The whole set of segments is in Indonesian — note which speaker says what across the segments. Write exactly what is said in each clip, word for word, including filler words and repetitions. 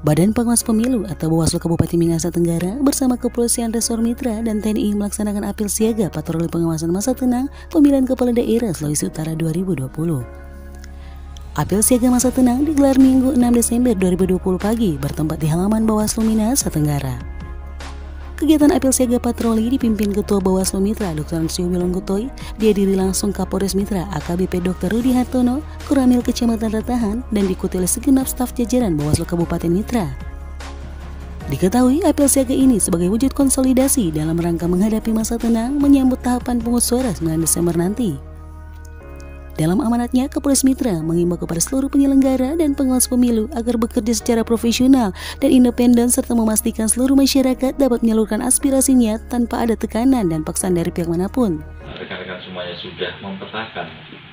Speaker 1: Badan Pengawas Pemilu atau Bawaslu Kabupaten Minahasa Tenggara bersama Kepolisian Resor Mitra dan T N I melaksanakan apel siaga patroli pengawasan masa tenang pemilihan kepala daerah Sulawesi Utara dua ribu dua puluh. Apel siaga masa tenang digelar Minggu enam Desember dua ribu dua puluh pagi bertempat di halaman Bawaslu Minahasa Tenggara. Kegiatan apel siaga patroli dipimpin Ketua Bawaslu Mitra Doktor Ansio Wilonggutoy, dihadiri langsung Kapolres Mitra A K B P Doktor Rudi Hartono, Koramil Kecamatan Ratahan, dan diikuti oleh segenap staf jajaran Bawaslu Kabupaten Mitra. Diketahui apel siaga ini sebagai wujud konsolidasi dalam rangka menghadapi masa tenang menyambut tahapan pungut suara sembilan Desember nanti. Dalam amanatnya, Kapolres Mitra mengimbau kepada seluruh penyelenggara dan pengawas pemilu agar bekerja secara profesional dan independen serta memastikan seluruh masyarakat dapat menyalurkan aspirasinya tanpa ada tekanan dan paksaan dari pihak manapun.
Speaker 2: Rekan-rekan semuanya sudah mempetakan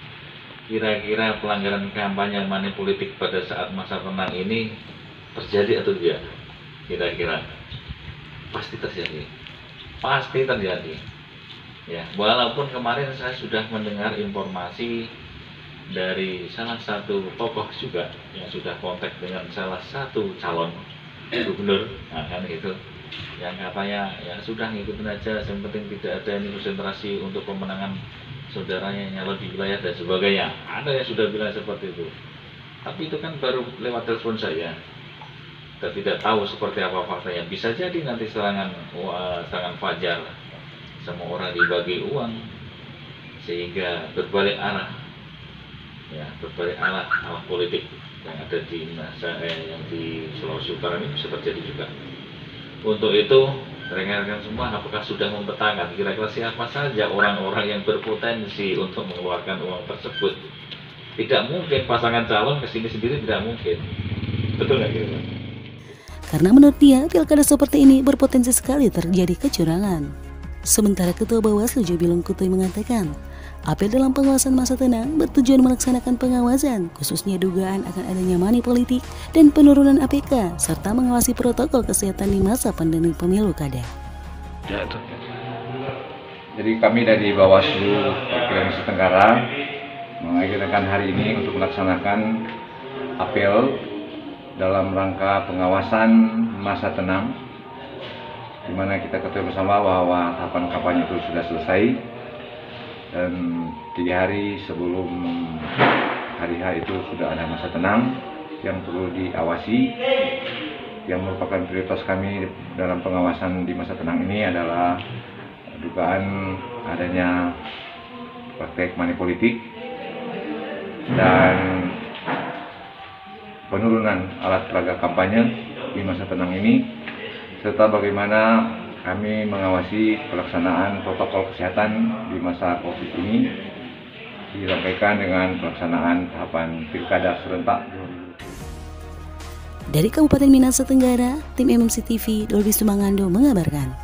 Speaker 2: kira-kira pelanggaran kampanye money politik pada saat masa tenang ini terjadi atau tidak? Kira-kira pasti terjadi, pasti terjadi. Ya, walaupun kemarin saya sudah mendengar informasi dari salah satu tokoh juga yang sudah kontak dengan salah satu calon gubernur, nah kan itu, yang katanya ya sudah ngikutin aja, yang penting tidak ada ini konsentrasi untuk pemenangan saudaranya nyalon di wilayah dan sebagainya. Ada yang sudah bilang seperti itu, tapi itu kan baru lewat telepon saya. Kita tidak tahu seperti apa faktanya. Bisa jadi nanti serangan wah, serangan fajar, semua orang dibagi uang sehingga berbalik arah, ya berbalik arah arah politik yang ada di eh, yang di Sulawesi Utara ini bisa terjadi juga. Untuk itu rekan-rekan semua, apakah sudah mempetakan kira-kira siapa saja orang-orang yang berpotensi untuk mengeluarkan uang tersebut? Tidak mungkin pasangan calon kesini sendiri, tidak mungkin, betul nggak kira-kira?
Speaker 1: Karena menurut dia pilkada seperti ini berpotensi sekali terjadi kecurangan. Sementara Ketua Bawaslu Joe Wilonggutoy mengatakan, apel dalam pengawasan masa tenang bertujuan melaksanakan pengawasan, khususnya dugaan akan adanya money politik dan penurunan A P K, serta mengawasi protokol kesehatan di masa pandemi pemilu kada.
Speaker 3: Ya, itu. Jadi kami dari Bawaslu Perwakilan Nusa Tenggara mengagendakan hari ini untuk melaksanakan apel dalam rangka pengawasan masa tenang, di mana kita ketahui bersama bahwa tahapan kampanye itu sudah selesai dan tiga hari sebelum hari H itu sudah ada masa tenang yang perlu diawasi. Yang merupakan prioritas kami dalam pengawasan di masa tenang ini adalah dugaan adanya praktek money politik dan penurunan alat peraga kampanye di masa tenang ini, serta bagaimana kami mengawasi pelaksanaan protokol kesehatan di masa COVID ini dirangkaikan dengan pelaksanaan tahapan pilkada serentak.
Speaker 1: Dari Kabupaten Minahasa Tenggara, tim M M C T V Dolby Sumangando mengabarkan.